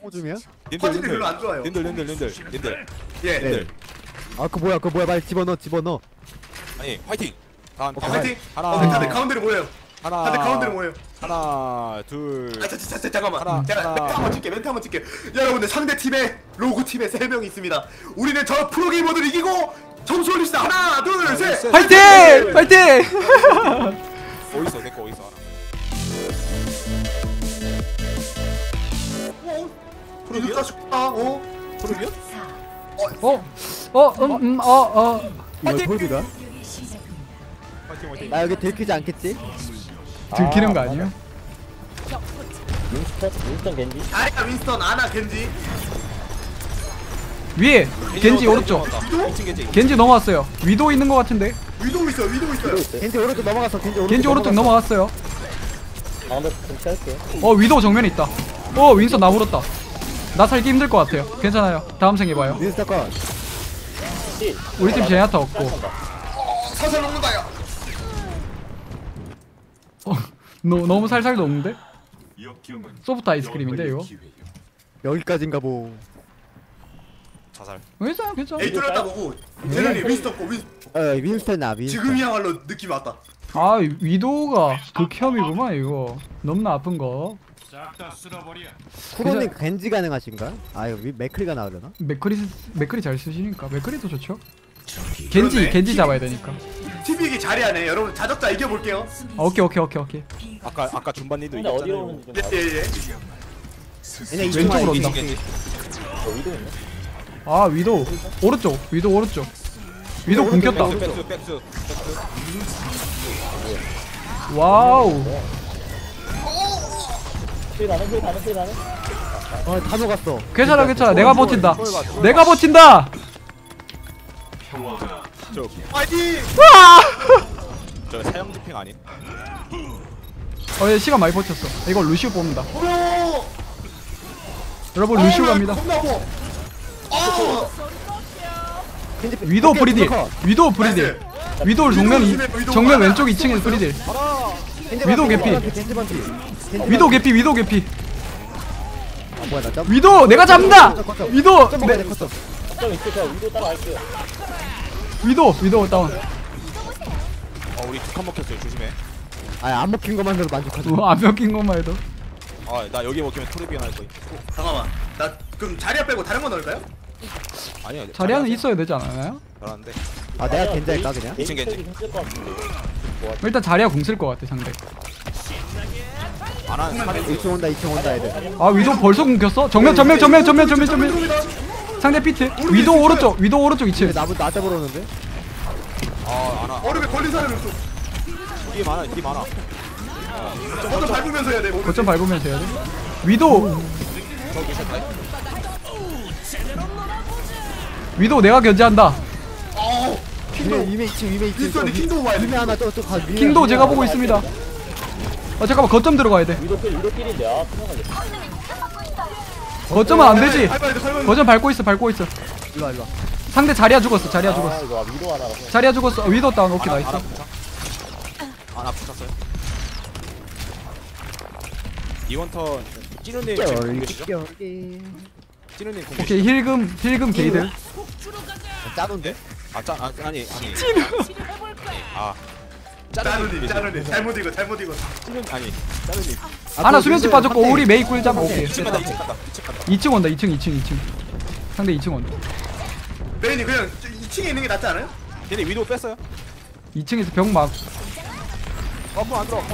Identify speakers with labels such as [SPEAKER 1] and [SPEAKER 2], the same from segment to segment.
[SPEAKER 1] 호중이야?
[SPEAKER 2] 퍼즐이 별로 안 좋아요.
[SPEAKER 3] 님들.
[SPEAKER 2] 예.
[SPEAKER 1] 네. 아 그거 뭐야 빨리 집어넣어.
[SPEAKER 3] 아니 화이팅. 다음
[SPEAKER 2] 화이팅.
[SPEAKER 3] 하나.
[SPEAKER 2] 다들 가운데로 모여요. 다들 가운데로 모여요.
[SPEAKER 3] 하나 둘.
[SPEAKER 2] 잠깐만.
[SPEAKER 3] 하나,
[SPEAKER 2] 제가
[SPEAKER 3] 하나.
[SPEAKER 2] 멘트 한번 칠게. 여러분들 상대 팀에 로고 팀에 3명이 있습니다. 우리는 저 프로게이머들 이기고 점수 올립시다. 하나, 둘, 셋.
[SPEAKER 4] 파이팅! 파이팅!
[SPEAKER 3] 어딨어 내거 어딨어.
[SPEAKER 2] 이겼다 싶다.
[SPEAKER 3] 프로비야?
[SPEAKER 1] 이거 홀드가?
[SPEAKER 3] 화이팅.
[SPEAKER 1] 나 여기 들키지 않겠지?
[SPEAKER 4] 들키는 거 아니에요?
[SPEAKER 5] 윈스턴 겐지.
[SPEAKER 2] 아리가 윈스턴, 아나, 겐지.
[SPEAKER 4] 위에 겐지 오른쪽.
[SPEAKER 3] 2층 겐지.
[SPEAKER 4] 겐지 넘어왔어요. 위도 있는 거 같은데.
[SPEAKER 2] 위도 있어요.
[SPEAKER 1] 겐지 오른쪽 넘어갔어.
[SPEAKER 4] 겐지 오른쪽 넘어갔어요.
[SPEAKER 5] 가운데 좀 찰게요.
[SPEAKER 4] 위도 정면에 있다. 윈선 나 물었다. 나 살기 힘들 것 같아요. 괜찮아요. 다음 생 해봐요.
[SPEAKER 1] 윈스터 컷.
[SPEAKER 4] 우리 팀 제냐타 없고.
[SPEAKER 2] 사설 먹는다요.
[SPEAKER 4] 너무 살살도 없는데? 소프트 아이스크림인데 이거?
[SPEAKER 1] 여기까지인가 보.
[SPEAKER 3] 자살.
[SPEAKER 4] 괜찮아.
[SPEAKER 2] 에이 뚫렸다 보고. 제너니 윈스턴 거
[SPEAKER 1] 윈스턴 나 윈스턴.
[SPEAKER 2] 지금이야말로 느낌 왔다.
[SPEAKER 4] 아 위도가 극혐이구만 이거. 너무나 아픈 거.
[SPEAKER 1] 쿠로님 겐지 가능하신가? 아 이거 맥크리가 나오려나?
[SPEAKER 4] 맥크리 잘 쓰시니까 맥크리도 좋죠.
[SPEAKER 2] 그러네.
[SPEAKER 4] 겐지 잡아야 되니까.
[SPEAKER 2] TV기 잘해하네. 여러분 자적자 이겨볼게요.
[SPEAKER 4] 오케이.
[SPEAKER 3] 아까 준반님도
[SPEAKER 5] 근데 어디로
[SPEAKER 3] 이겼잖아요.
[SPEAKER 5] 오는지 좀 봐.
[SPEAKER 2] 예.
[SPEAKER 1] 얘네
[SPEAKER 4] 왼쪽으로
[SPEAKER 1] 이쪽으로
[SPEAKER 4] 온다.
[SPEAKER 3] 겐지.
[SPEAKER 5] 위도 있네.
[SPEAKER 4] 아 위도 오른쪽. 위도 굶겼다.
[SPEAKER 3] 백스.
[SPEAKER 4] 와우.
[SPEAKER 5] 힐 가는.
[SPEAKER 1] 다 녹았어.
[SPEAKER 4] 괜찮아. 내가 버틴다.
[SPEAKER 2] 파이팅!
[SPEAKER 3] 저 사형 집행 아니?
[SPEAKER 4] 얘 시간 많이 버텼어. 이거 루시오 뽑는다.
[SPEAKER 2] 오!
[SPEAKER 4] 여러분 루시오 갑니다.
[SPEAKER 2] 겁나고.
[SPEAKER 1] 겐지
[SPEAKER 4] 위도
[SPEAKER 1] 오케이,
[SPEAKER 4] 프리딜.
[SPEAKER 1] 컷.
[SPEAKER 4] 위도 프리딜. 위도 정면 왼쪽 2층에 프리딜.
[SPEAKER 1] 겐지
[SPEAKER 4] 위도
[SPEAKER 1] 반피,
[SPEAKER 4] 개피.
[SPEAKER 1] 겐지 반피.
[SPEAKER 4] 위도 개피.
[SPEAKER 1] 아 뭐야 나 점.
[SPEAKER 4] 위도 내가 잡는다. 위도
[SPEAKER 1] 점 먹어야 돼 컷점.
[SPEAKER 5] 좀 있을까? 위도 따라갈게요.
[SPEAKER 4] 위도 다운.
[SPEAKER 3] 우리 두칸 먹혔어요. 조심해.
[SPEAKER 1] 아안 먹힌 것만 해도 만족하죠.
[SPEAKER 4] 안 먹힌 것만 해도.
[SPEAKER 3] 나 여기 먹히면 토르비언 할 거야.
[SPEAKER 2] 잠깐만. 나 그럼 자리야 빼고 다른 거 넣을까요?
[SPEAKER 3] 아니야.
[SPEAKER 4] 자리하는 있어야 되지 않아요?
[SPEAKER 3] 잘하는데.
[SPEAKER 1] 아 내가 겐지 할까 그냥?
[SPEAKER 3] 이층 겐지.
[SPEAKER 5] 힘쓸 것 같은데.
[SPEAKER 4] 일단 자리야 공 쓸 것 같아 상대.
[SPEAKER 3] 안 하는 사례.
[SPEAKER 1] 2층 온다 애들.
[SPEAKER 4] 아 위도 벌써 굶겼어? 정면. 상대 피트. 위도 오른쪽 2층.
[SPEAKER 1] 나 잡으러 오는데?
[SPEAKER 3] 안 와.
[SPEAKER 2] 얼음에 걸린 사람이 없어.
[SPEAKER 3] 뒤에 많아.
[SPEAKER 2] 먼저 밟으면서 해야 돼.
[SPEAKER 4] 거점 밟으면서 해야 돼. 위도 내가 견제한다.
[SPEAKER 1] 위메 2층
[SPEAKER 2] 윈스턴이 킹도 와야 돼.
[SPEAKER 1] 위메 하나 또가
[SPEAKER 4] 킹도 제가 보고 있습니다. 잠깐만 거점 들어가야 돼.
[SPEAKER 5] 위도 필인데 생각할래.
[SPEAKER 4] 거점은 안 되지.
[SPEAKER 2] 밟아야 돼.
[SPEAKER 4] 거점 밟고 있어.
[SPEAKER 1] 일로와
[SPEAKER 4] 상대 자리야 죽었어.
[SPEAKER 5] 이거 위도 하나라서.
[SPEAKER 4] 자리야 죽었어. 위도 다운. 오케이 나이스.
[SPEAKER 3] 안 붙였어요. 이번 턴 찌누님
[SPEAKER 1] 어,
[SPEAKER 3] 지금 공개시죠? 찌누님 공개.
[SPEAKER 4] 오케이 힐금 게이들.
[SPEAKER 1] 짜는데?
[SPEAKER 3] 아니.
[SPEAKER 2] 짜누님. 잘못 읽어.
[SPEAKER 3] 찌누 아니. 짜누님.
[SPEAKER 4] 하나 수면치 빠졌고 우리 메이 꿀잠. 오케이.
[SPEAKER 3] 2층 간다.
[SPEAKER 4] 2층 온다. 2층. 상대 2층 온다.
[SPEAKER 2] 메인이 그냥 2층에 있는 게 낫지 않아요?
[SPEAKER 3] 걔네 위도 뺐어요?
[SPEAKER 4] 2층에서 벽 막.
[SPEAKER 3] 안 들어.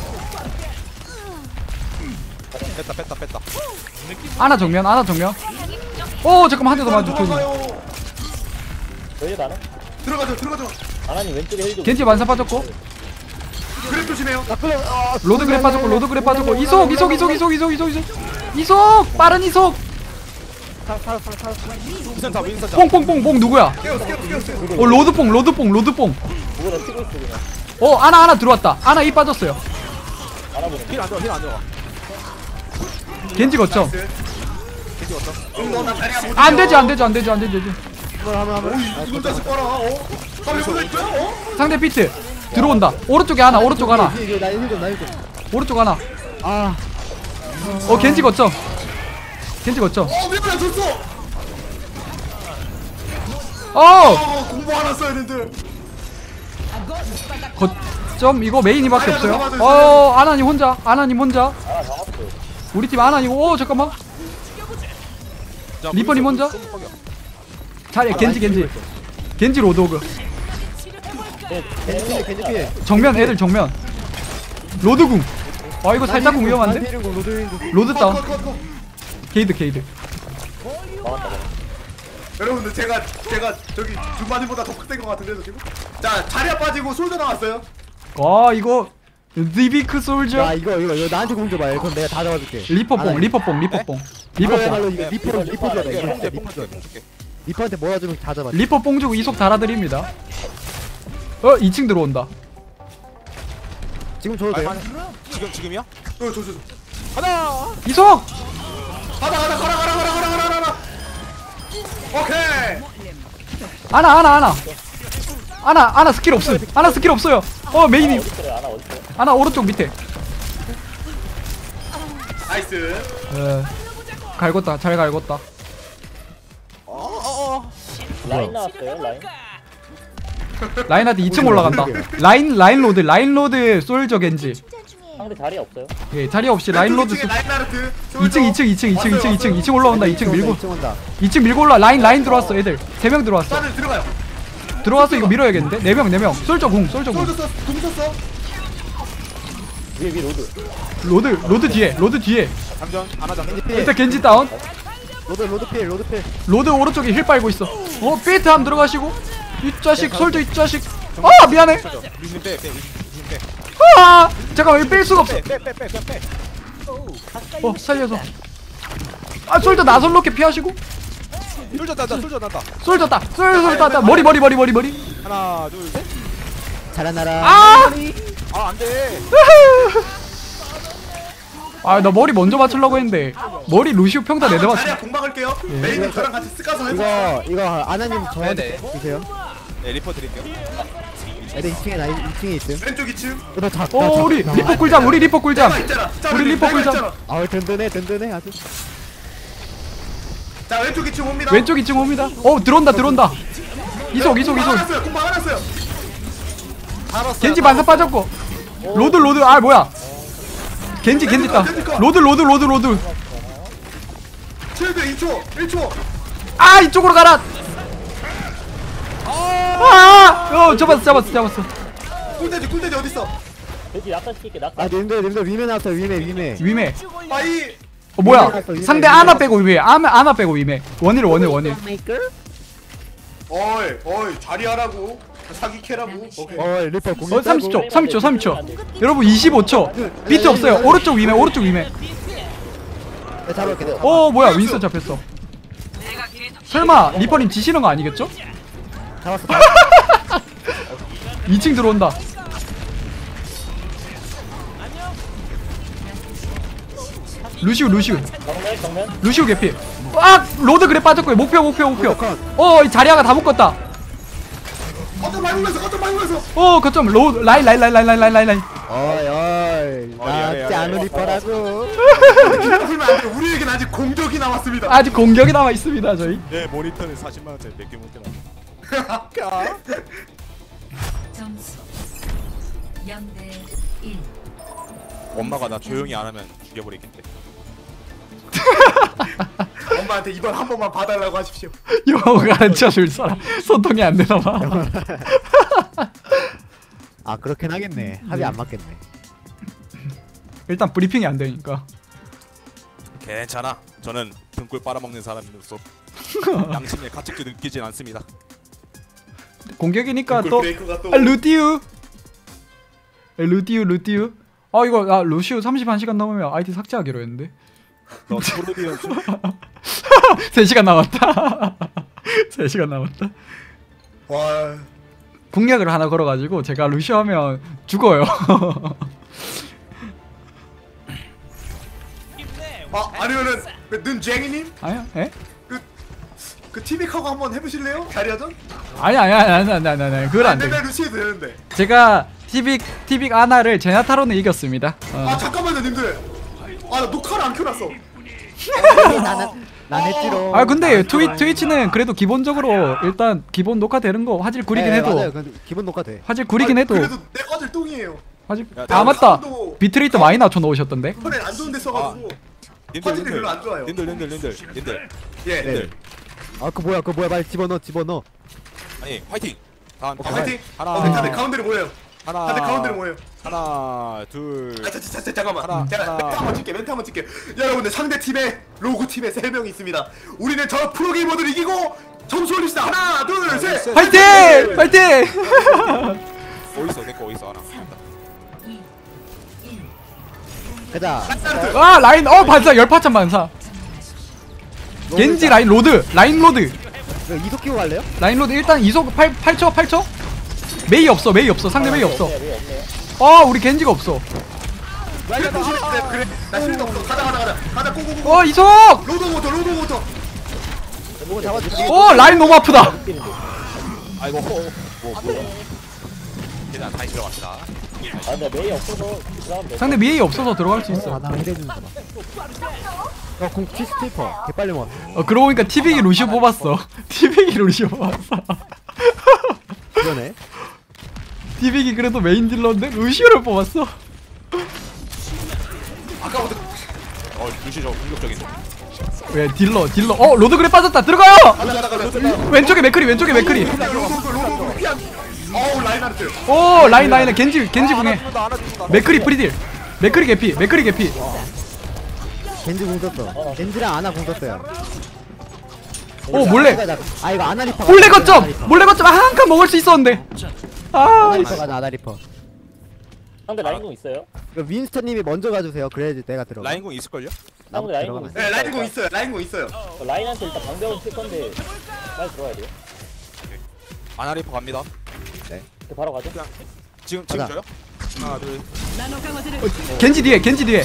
[SPEAKER 3] 뺐다.
[SPEAKER 4] 하나 정면. 오 잠깐만 한 대 더 맞았어.
[SPEAKER 2] 도망가요.
[SPEAKER 5] 저희 나는
[SPEAKER 2] 들어가죠.
[SPEAKER 5] 아나님 왼쪽에 힐 좀.
[SPEAKER 4] 겐지 만사 빠졌고
[SPEAKER 2] 그래 조심해요.
[SPEAKER 4] 로드 그랩 빠졌고 이속 빠른 이속
[SPEAKER 3] 윈선 다.
[SPEAKER 4] 뽕 누구야?
[SPEAKER 2] 깨웠어.
[SPEAKER 4] 로드뽕
[SPEAKER 5] 그거 나 튀고 있어 그냥.
[SPEAKER 4] 하나 들어왔다. 하나 이 빠졌어요.
[SPEAKER 5] 알아보네.
[SPEAKER 3] 힐 안 들어가.
[SPEAKER 4] 겐지 거점.
[SPEAKER 2] 나 다리가 못
[SPEAKER 4] 안 되지.
[SPEAKER 2] 이걸 다시 꺼라. 가면 있어요?
[SPEAKER 4] 상대 피트 들어온다. 오른쪽 하나.
[SPEAKER 1] 나 힐 좀.
[SPEAKER 4] 오른쪽 하나.
[SPEAKER 1] 아
[SPEAKER 4] 겐지 거점. 겐지 거점.
[SPEAKER 2] 미안해 졌어. 공부 하나 써야 되는데.
[SPEAKER 4] 거점 이거 메인이밖에
[SPEAKER 2] 아니야,
[SPEAKER 4] 없어요.
[SPEAKER 2] 잡아줘요.
[SPEAKER 4] 아나님 혼자. 아나님 혼자. 우리 팀 아나님고. 잠깐만.
[SPEAKER 3] 자,
[SPEAKER 4] 리퍼님
[SPEAKER 3] 윈스턴,
[SPEAKER 4] 혼자?
[SPEAKER 3] 윈스턴 뽕이야.
[SPEAKER 4] 자리에 겐지 로드오그.
[SPEAKER 1] 겐지 피해.
[SPEAKER 4] 정면 애들 정면. 로드궁. 이거 살짝 궁 위험한데? 로드 다운.
[SPEAKER 2] 컷.
[SPEAKER 4] 게이드.
[SPEAKER 2] 여러분들 제가 저기 준마님보다 더 크된 것 같은데도 지금. 자 자리야 빠지고 솔져 나왔어요.
[SPEAKER 4] 이거 리비크 솔저.
[SPEAKER 1] 야 이거 나한테 공 줘봐. 그럼 내가 다 잡아줄게.
[SPEAKER 4] 리퍼뽕.
[SPEAKER 1] 이거야말로 이거 리퍼 줘야
[SPEAKER 3] 이게
[SPEAKER 1] 돼.
[SPEAKER 3] 뽕
[SPEAKER 1] 리퍼 줘.
[SPEAKER 3] 줄게.
[SPEAKER 1] 리퍼한테 몰아주면 다 잡아.
[SPEAKER 4] 리퍼뽕 주고 이속 달아드립니다. 2층 들어온다.
[SPEAKER 1] 지금 줘도 돼요?
[SPEAKER 3] 지금이야?
[SPEAKER 2] 저.
[SPEAKER 3] 하나.
[SPEAKER 4] 이속.
[SPEAKER 2] 가라. 오케이.
[SPEAKER 4] 아나 스킬 없음. 아나 스킬 없어요. 메인이.
[SPEAKER 5] 그래 아나 어딨어?
[SPEAKER 4] 아나 오른쪽 밑에.
[SPEAKER 2] 나이스.
[SPEAKER 4] 갈궜다. 잘 갈궜다.
[SPEAKER 5] 라인 나왔어요 라인.
[SPEAKER 4] 라인한테 2층 올라간다. 라인 로드 솔저 겐지.
[SPEAKER 5] 상대 자리 없어요?
[SPEAKER 4] 예, 자리 없이 라인 로드
[SPEAKER 2] 2층
[SPEAKER 4] 2층 올라온다. 2층 밀고.
[SPEAKER 1] 2층
[SPEAKER 4] 2층 밀고 올라. 라인 들어왔어. 애들 3명 들어왔어.
[SPEAKER 2] 다들 들어가요.
[SPEAKER 4] 들어와서 이거 밀어야겠는데? 4명. 솔저 궁.
[SPEAKER 2] 솔져 공 썼어.
[SPEAKER 5] 위에 로드.
[SPEAKER 4] 로드 뒤에.
[SPEAKER 3] 장전 안 하자.
[SPEAKER 4] 일단 겐지 다운.
[SPEAKER 1] 로드 필.
[SPEAKER 4] 로드 오른쪽에 힐 빨고 있어. 피트 함 들어가시고. 이 자식 솔저 이 자식. 미안해.
[SPEAKER 3] 루시님 빼.
[SPEAKER 4] 잠깐만 이거 뺄 수가 없어.
[SPEAKER 3] 빼.
[SPEAKER 4] 살려서. 솔저 나선 로켓 피하시고.
[SPEAKER 3] 솔져 난다.
[SPEAKER 4] 솔저 따. 머리.
[SPEAKER 3] 하나, 둘, 셋.
[SPEAKER 1] 잘하나라.
[SPEAKER 3] 안 돼.
[SPEAKER 4] 나 머리 먼저 맞추려고 했는데 머리 루시우 평타 내대 맞추.
[SPEAKER 2] 자리야 공 막을게요. 메인님 저랑 같이 쓱가서 해보세요.
[SPEAKER 1] 이거 아나님 저한테
[SPEAKER 3] 네네.
[SPEAKER 1] 주세요.
[SPEAKER 3] 네, 리퍼 드릴게요.
[SPEAKER 1] 애들 2층에 있음.
[SPEAKER 2] 왼쪽 2층.
[SPEAKER 4] 우리 리퍼 꿀잠. 우리 리퍼 꿀잠.
[SPEAKER 2] 내가 있잖아. 자,
[SPEAKER 4] 우리 리퍼
[SPEAKER 2] 내가
[SPEAKER 4] 꿀잠.
[SPEAKER 2] 있잖아.
[SPEAKER 1] 든든해 아주.
[SPEAKER 2] 자 왼쪽 2층 옵니다.
[SPEAKER 4] 왼쪽 2층 옵니다. 들어온다. 이속.
[SPEAKER 2] 막아놨어요. 공 막아놨어요.
[SPEAKER 4] 겐지 반사 빠졌고. 로드. 뭐야? 겐지 따. 로드.
[SPEAKER 2] 쉴드 1초.
[SPEAKER 4] 이쪽으로 가라. 잡았어.
[SPEAKER 2] 꿀돼지 어딨어?
[SPEAKER 5] 돼지 낙사 시킬게 낙사.
[SPEAKER 1] 님들 위메 나왔어. 위메.
[SPEAKER 4] 위메.
[SPEAKER 2] 빠이.
[SPEAKER 4] 뭐야? 상대 아나 빼고 위메. 아나 빼고 위메. 원일.
[SPEAKER 2] 어이 자리하라고. 사기 캐라고. 오케이.
[SPEAKER 1] 리퍼 공.
[SPEAKER 4] 30초. 여러분 25초. 비트 없어요. 오른쪽 위메.
[SPEAKER 1] 잡을게.
[SPEAKER 4] 뭐야? 윈스턴 잡혔어. 설마 리퍼님 지시는 거 아니겠죠?
[SPEAKER 1] 잡았어.
[SPEAKER 4] 2층 들어온다. 루시우.
[SPEAKER 5] 정면.
[SPEAKER 4] 루시우 개피. 로드 그래 빠졌고요. 목표. 이 자리아가 다 묶었다.
[SPEAKER 2] 거점 밟으면서.
[SPEAKER 4] 거점 로드 라인.
[SPEAKER 1] 어이. 나한테 안 오니 거라고.
[SPEAKER 2] 그러면 안 돼요. 우리에겐 아직 공격이 남았습니다.
[SPEAKER 4] 아직 공격이 남아 있습니다. 저희.
[SPEAKER 3] 내 모니터는 40만 원짜리 몇개 못 되나?
[SPEAKER 6] 점수 0대 1.
[SPEAKER 3] 엄마가 나 조용히 안 하면 죽여버리겠대.
[SPEAKER 2] 엄마한테 이번 한 번만 봐달라고 하십시오.
[SPEAKER 4] 영어 가르쳐 줄 사람 소통이 안 되나 봐.
[SPEAKER 1] 그렇긴 하겠네. 합이 안 맞겠네.
[SPEAKER 4] 일단 브리핑이 안 되니까.
[SPEAKER 3] 괜찮아. 저는 등골 빨아먹는 사람으로서 양심의 가책도 느끼진 않습니다.
[SPEAKER 4] 공격이니까 또
[SPEAKER 2] 브레이크가 또.
[SPEAKER 4] 루티우. 이거 루시우 31시간 넘으면 아이디 삭제하기로 했는데.
[SPEAKER 3] 너 프로디언
[SPEAKER 4] 3시간 남았다. 3시간 남았다.
[SPEAKER 2] 와.
[SPEAKER 4] 공략을 하나 걸어가지고 제가 루시우 하면 죽어요.
[SPEAKER 2] 아니면은 눈쟁이님
[SPEAKER 4] 아니야? 에?
[SPEAKER 2] 그 티빅하고 한번 해보실래요? 자리하던?
[SPEAKER 4] 아니야. 그건 안 돼.
[SPEAKER 2] 내가 루시해도 되는데.
[SPEAKER 4] 제가 티빅 아나를 제나타로는 이겼습니다.
[SPEAKER 2] 잠깐만요 님들. 나 녹화를 안 켜놨어.
[SPEAKER 1] 난 했지롱.
[SPEAKER 4] 아 근데 트위치는 그래도 기본적으로 일단 기본 녹화되는 거 화질 구리긴 해도
[SPEAKER 1] 맞아요. 근데 기본 녹화 돼.
[SPEAKER 4] 화질 구리긴 해도
[SPEAKER 2] 그래도 내 화질 똥이에요.
[SPEAKER 4] 화질
[SPEAKER 3] 야,
[SPEAKER 4] 아 맞다
[SPEAKER 2] 사운드-
[SPEAKER 4] 비트레이트 많이 낮춰 놓으셨던데.
[SPEAKER 2] 이번엔 안 좋은 데 써가지고
[SPEAKER 3] 님들
[SPEAKER 2] 화질이 별로 안 좋아요.
[SPEAKER 3] 님들
[SPEAKER 2] 예.
[SPEAKER 1] 네. 그 뭐야 빨리 집어넣어.
[SPEAKER 3] 아니 화이팅. 다음
[SPEAKER 2] 화이팅.
[SPEAKER 3] 하나
[SPEAKER 2] 다들 가운데로 모여요. 다들 가운데로 모여요.
[SPEAKER 3] 하나 둘
[SPEAKER 2] 잠깐만.
[SPEAKER 3] 하나,
[SPEAKER 2] 제가
[SPEAKER 3] 하나.
[SPEAKER 2] 멘트 한번 찍게. 여러분들 상대 팀에 로고 팀에 3명이 있습니다. 우리는 저 프로게이머들 이기고 점수 올립시다. 하나, 둘, 셋.
[SPEAKER 4] 화이팅! 화이팅!
[SPEAKER 3] 어딨어 내거 어딨어 하나.
[SPEAKER 6] 2 1
[SPEAKER 1] 가자.
[SPEAKER 4] 아 라인 반사 열파찬 반사. 겐지 라인 로드
[SPEAKER 1] 이거 이속 키고 갈래요?
[SPEAKER 4] 라인 로드 일단 이속 8초 메이 없어 상대 메이 없어.
[SPEAKER 5] 왜 없네요.
[SPEAKER 4] 우리 겐지가 없어.
[SPEAKER 2] 그래, 나 실드 없어. 가자. 고고고.
[SPEAKER 4] 이속
[SPEAKER 2] 로드 모터.
[SPEAKER 1] 뭐가 잡아줄게.
[SPEAKER 4] 라인 너무 아프다.
[SPEAKER 3] 아이고 뭐 일단 다시 들어갑시다.
[SPEAKER 5] 아 근데 메이 없어서 들어가면 돼.
[SPEAKER 4] 상대 메이 없어서 들어갈 수 있어.
[SPEAKER 1] 나 해대주는구나. 공 티스테이퍼. 개빨리 먹어.
[SPEAKER 4] 그러고 보니까 티빅이 루시오 뽑았어. 티빅이 루시오 뽑았어.
[SPEAKER 1] 그러네.
[SPEAKER 4] 티빅이 그래도 메인 딜러인데 루시오를 뽑았어.
[SPEAKER 2] 아까부터
[SPEAKER 3] 루시 저 공격적인.
[SPEAKER 4] 왜 딜러 로드 그래 빠졌다. 들어가요.
[SPEAKER 2] 가자.
[SPEAKER 4] 왼쪽에 맥크리
[SPEAKER 2] 로드 피한. 라인하르트.
[SPEAKER 4] 라인 겐지 궁에 맥크리 프리딜 맥크리 개피
[SPEAKER 1] 겐지 공 썼어. 겐지랑 아나 공 썼어요.
[SPEAKER 4] 몰래
[SPEAKER 1] 이거 아나 리퍼.
[SPEAKER 4] 몰래 거점 한 칸 먹을 수 있었는데.
[SPEAKER 1] 아나 리퍼 가자. 아나 리퍼.
[SPEAKER 5] 상대 라인공 있어요?
[SPEAKER 1] 이거 윈스턴님이 먼저 가주세요. 그래야지 내가 들어가.
[SPEAKER 3] 라인공 있을걸요?
[SPEAKER 5] 상대 라인공
[SPEAKER 1] 들어가면
[SPEAKER 5] 있어요.
[SPEAKER 2] 네, 라인공 있어요.
[SPEAKER 5] 라인한테 일단 방벽을 칠 건데 빨리 들어가야 돼요.
[SPEAKER 3] 아나리퍼 갑니다.
[SPEAKER 5] 그 바로 가죠.
[SPEAKER 3] 지금
[SPEAKER 1] 가자.
[SPEAKER 3] 줘요? 하나 둘.
[SPEAKER 4] 겐지 뒤에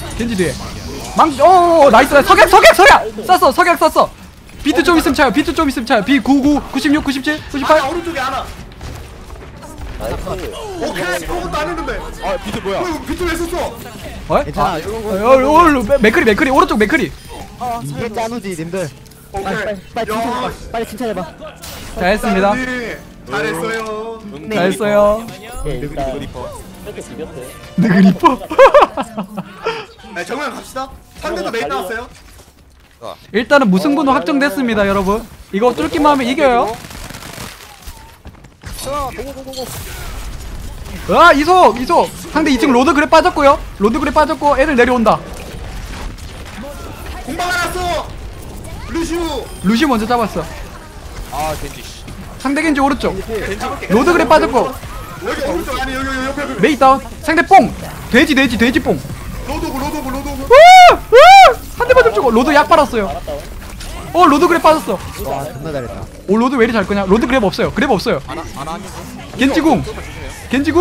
[SPEAKER 4] 나이스 석약 쐈어. 비트 좀 있으면 차요. B 99 96 97 98.
[SPEAKER 2] 오른쪽에 하나.
[SPEAKER 5] 나이스.
[SPEAKER 2] 오케이. 그것도 안 했는데.
[SPEAKER 3] 비트 뭐야?
[SPEAKER 2] 비트 왜 썼어?
[SPEAKER 1] 괜찮아. 이런 거
[SPEAKER 4] 맥크리 오른쪽 맥크리.
[SPEAKER 1] 이게 짜누지 님들.
[SPEAKER 2] 오케이.
[SPEAKER 1] 빨리 칭찬해봐.
[SPEAKER 4] 잘했습니다.
[SPEAKER 2] 네, 잘했어요.
[SPEAKER 4] 잘했어요.
[SPEAKER 5] 네, 일단
[SPEAKER 3] 리퍼.
[SPEAKER 5] 이렇게 비겼어요.
[SPEAKER 4] 느그리퍼.
[SPEAKER 2] 네, 정면 갑시다. 상대도 메인 나왔어요.
[SPEAKER 4] 일단은 무승부는 확정됐습니다, 여러분. 이거 뚫기만 하면 이겨요. 이속 상대 2층 로드 그래 빠졌고 애들 내려온다.
[SPEAKER 2] 공방 알았어.
[SPEAKER 4] 루시 먼저 잡았어.
[SPEAKER 3] 겐지 씨.
[SPEAKER 4] 상대 겐지 오른쪽 로드 그래 빠졌고
[SPEAKER 2] 여기 오른쪽 아니 여기 옆에
[SPEAKER 4] 메이 다운. 상대 뽕 돼지 뽕.
[SPEAKER 2] 로드 오브.
[SPEAKER 4] 한 대만 좀 주고 로드 약 빨았어요. 로드 그래 빠졌어.
[SPEAKER 1] 와 존나 잘했다.
[SPEAKER 4] 로드 왜 이리 잘 거냐. 로드 그랩 없어요.
[SPEAKER 3] 아나
[SPEAKER 4] 겐지궁
[SPEAKER 5] 겐지필.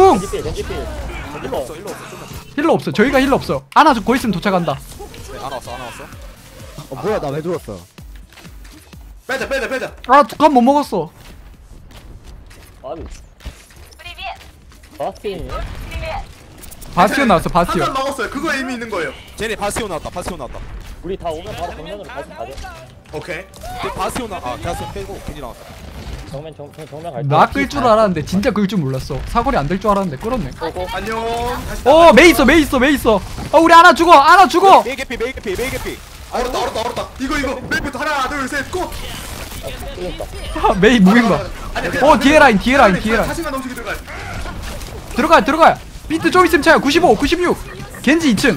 [SPEAKER 4] 힐러 없어. 저희가 힐러 없어. 아나 거기 있으면 도착한다.
[SPEAKER 3] 아나 왔어.
[SPEAKER 1] 뭐야 나 왜 죽었어?
[SPEAKER 2] 빼자.
[SPEAKER 4] 두칸 못 먹었어.
[SPEAKER 5] 아니. 바스틴이요?
[SPEAKER 4] 바스티온 나왔어.
[SPEAKER 2] 한칸
[SPEAKER 4] 바스티온.
[SPEAKER 2] 먹었어요. 그거 의미 있는 거예요.
[SPEAKER 3] 쟤네 바스티온 나왔다.
[SPEAKER 5] 우리 다 오면 바로 정면으로 다시 가죠.
[SPEAKER 2] 오케이.
[SPEAKER 3] 바스티온 빼고 겐지 나왔다.
[SPEAKER 5] 정면 갈게요.
[SPEAKER 4] 나 끌 줄 알았는데 진짜 끌 줄 몰랐어. 사거리 안 될 줄 알았는데 끌었네.
[SPEAKER 2] 안녕. 다시
[SPEAKER 4] 메이 있어. 우리 하나 죽어.
[SPEAKER 3] 메이 개피.
[SPEAKER 2] 얼었다. 이거 맨부터 하나 둘 셋 고.
[SPEAKER 4] 메이 무빙가. 뒤에 라인.
[SPEAKER 2] 자신감 넘치게 들어가.
[SPEAKER 4] 들어가. 비트 좀 있으면 차요. 95 96. 겐지 2층.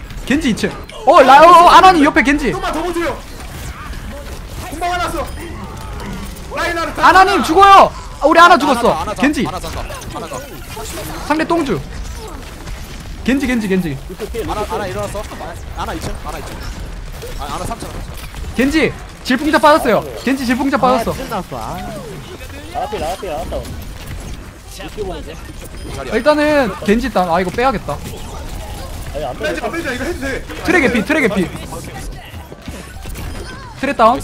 [SPEAKER 4] 아나니 옆에 겐지.
[SPEAKER 2] 좀만 더 보세요. 공방 알았어. 라인하르트.
[SPEAKER 4] 아나님 죽어요. 우리 아나 죽었어.
[SPEAKER 3] 아나
[SPEAKER 4] 겐지.
[SPEAKER 3] 아나 잔다.
[SPEAKER 4] 상대 똥주. 겐지.
[SPEAKER 3] 아나 일어났어. 아나 2층. 아나 3층.
[SPEAKER 4] 겐지 질풍자 빠졌어요. 겐지 질풍자 빠졌어.
[SPEAKER 1] 나왔어.
[SPEAKER 5] 나왔다. 이렇게 보는 중.
[SPEAKER 4] 일단은 겐지 일단 이거 빼야겠다.
[SPEAKER 5] 아니 안 빼.
[SPEAKER 2] 빼자. 이거 해도 돼.
[SPEAKER 4] 트레 개피. 트레 다운.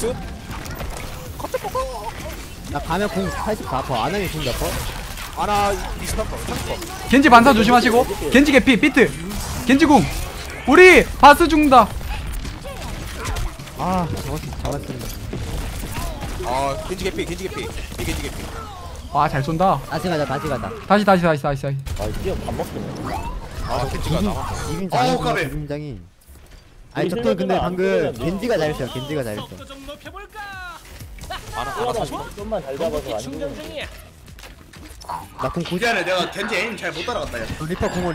[SPEAKER 1] 나 가면 공 84%. 아나미 공 몇 퍼?
[SPEAKER 3] 아나 23%.
[SPEAKER 4] 겐지 반사 조심하시고. 겐지 개피. 비트. 겐지 궁. 우리 바스 죽는다.
[SPEAKER 1] 아 잡았습니다.
[SPEAKER 3] 아 겐지 개피 겐지 개피 이 겐지 개피.
[SPEAKER 4] 잘 쏜다.
[SPEAKER 1] 다시 가자.
[SPEAKER 4] 다시.
[SPEAKER 5] 아 이게 밥 먹기네.
[SPEAKER 3] 아 겐지가 나와.
[SPEAKER 2] 어우, 까비.
[SPEAKER 1] 이긴장이. 아니 저도 근데 방금 겐지가 잘했어요.
[SPEAKER 3] 아나 사실
[SPEAKER 5] 좀만 잘 잡아서 안 죽는.
[SPEAKER 1] 나공 90.
[SPEAKER 2] 미안해, 내가 겐지 에임 잘 못 따라갔다. 야.
[SPEAKER 1] 리퍼 공원.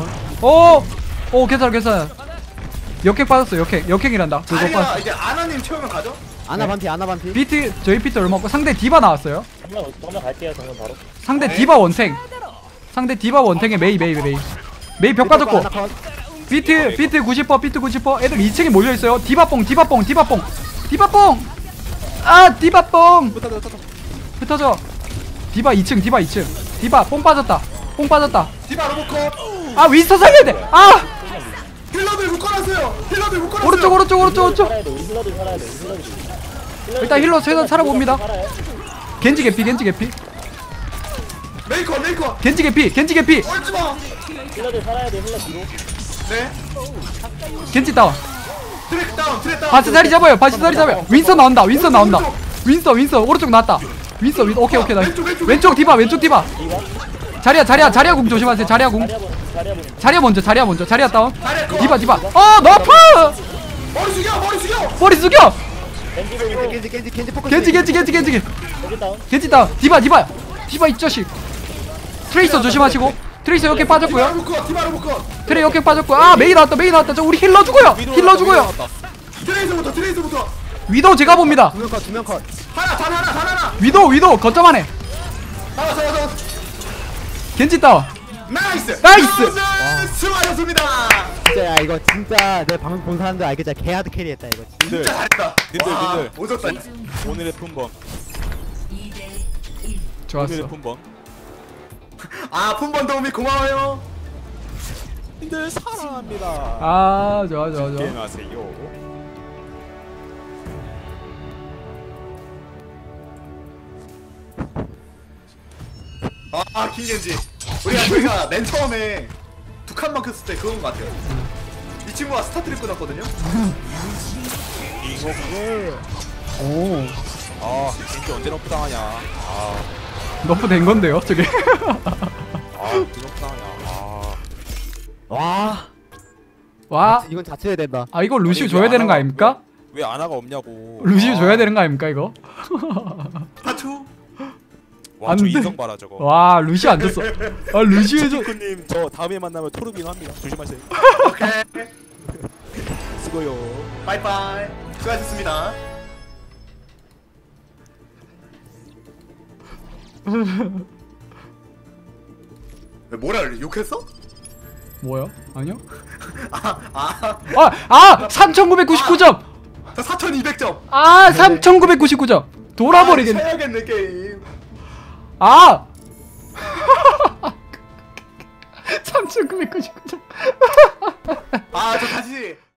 [SPEAKER 4] 오 괜찮아. 역행 빠졌어. 역행이란다. 그거
[SPEAKER 2] 아니야,
[SPEAKER 4] 빠졌어.
[SPEAKER 2] 이제 아나님 채우면 가죠?
[SPEAKER 1] 아나 반피.
[SPEAKER 4] 비트 저희 비트 얼마 없고 상대 디바 나왔어요.
[SPEAKER 5] 정면 갈게요. 정면 바로.
[SPEAKER 4] 상대 디바 원탱. 상대 디바 원탱에 메이 벽 빠졌고.
[SPEAKER 1] 아나 컷.
[SPEAKER 4] 비트 90% 애들 2층에 몰려있어요. 디바뽕 아 디바뽕 흩어져. 디바 2층 디바 뽕 빠졌다
[SPEAKER 2] 디바 로보컷.
[SPEAKER 4] 아 윈스터 살려야돼.
[SPEAKER 2] 힐러들 묶어놨어요.
[SPEAKER 4] 오른쪽
[SPEAKER 5] 살아야 돼. 우리 힐러들 살아야 돼. 우리 힐러들.
[SPEAKER 4] 일단 힐러 최선 살아봅니다.
[SPEAKER 5] 살아요.
[SPEAKER 4] 겐지 개피
[SPEAKER 2] 메이커.
[SPEAKER 4] 겐지 개피
[SPEAKER 2] 얼지마.
[SPEAKER 5] 힐러들 살아야 돼. 힐러 뒤로.
[SPEAKER 2] 네.
[SPEAKER 4] 겐지 다운.
[SPEAKER 2] 트랙 다운.
[SPEAKER 4] 바스 자리 잡아요. 윈스터 나온다. 윈스터 오른쪽 나왔다. 윈스터 오케이 나 왼쪽 디바 자리야 궁 조심하세요. 자리야 먼저 자리야 다운. 디바 너프 머리 숙여.
[SPEAKER 1] 겐지 포커스.
[SPEAKER 4] 겐지 다운. 디바 이 자식. 트레이서 조심하시고. 트레이서 역행 빠졌고요.
[SPEAKER 2] 디바 로보컷.
[SPEAKER 4] 트레이 역행 빠졌고. 메이 나왔다. 저 우리 힐러 죽어요.
[SPEAKER 2] 트레이서부터.
[SPEAKER 4] 위도우 제가 봅니다.
[SPEAKER 1] 두 명 컷.
[SPEAKER 2] 하나.
[SPEAKER 4] 위도우 거점 안에.
[SPEAKER 2] 잡아.
[SPEAKER 4] 겐지 다운.
[SPEAKER 2] 나이스. 수고하셨습니다.
[SPEAKER 1] 진짜 야 이거 진짜 내 방금 본 사람들 알겠지? 개하드 캐리했다 이거.
[SPEAKER 3] 님들
[SPEAKER 2] 진짜 잘했다.
[SPEAKER 3] 님들
[SPEAKER 2] 오졌다.
[SPEAKER 3] 오늘의 품번
[SPEAKER 4] 좋았어.
[SPEAKER 3] 오늘의 품번.
[SPEAKER 2] 품번 도우미 고마워요.
[SPEAKER 3] 님들 사랑합니다.
[SPEAKER 4] 좋아.
[SPEAKER 3] 안녕하세요.
[SPEAKER 2] 김겐지. 저희가 맨 처음에 두 칸 막혔을 때 그건 것 같아요. 이 친구가 스타트를 끊었거든요.
[SPEAKER 3] 겐지 언제 너프 당하냐.
[SPEAKER 4] 너프 된 건데요, 저게.
[SPEAKER 3] 언제 너프 당하냐.
[SPEAKER 4] 와.
[SPEAKER 1] 이건 자체해야 된다.
[SPEAKER 4] 이거 루시우
[SPEAKER 3] 아니,
[SPEAKER 4] 줘야
[SPEAKER 3] 왜
[SPEAKER 4] 되는 거
[SPEAKER 3] 아나가-
[SPEAKER 4] 아닙니까?
[SPEAKER 3] 왜 아나가 없냐고.
[SPEAKER 4] 루시우 줘야 되는 거 아닙니까 이거?
[SPEAKER 2] 하투.
[SPEAKER 3] 와,
[SPEAKER 4] 안
[SPEAKER 3] 저
[SPEAKER 4] 돼.
[SPEAKER 3] 인성 봐라 저거.
[SPEAKER 4] 와 루시우 안 줬어. 루시우 줘.
[SPEAKER 3] 치키쿠님 저 다음에 만나면 토르비노 합니다. 조심하세요.
[SPEAKER 2] 오케이.
[SPEAKER 3] 수고요.
[SPEAKER 2] 바이바이. 수고하셨습니다. 뭐라 그래? 욕했어?
[SPEAKER 4] 뭐야? 아니요?
[SPEAKER 2] 3999점.
[SPEAKER 4] 3999점.
[SPEAKER 2] 4200점.
[SPEAKER 4] 3999점. 돌아버리겠네.
[SPEAKER 2] 사야겠네 게임.
[SPEAKER 4] 3999점.
[SPEAKER 2] 저 다시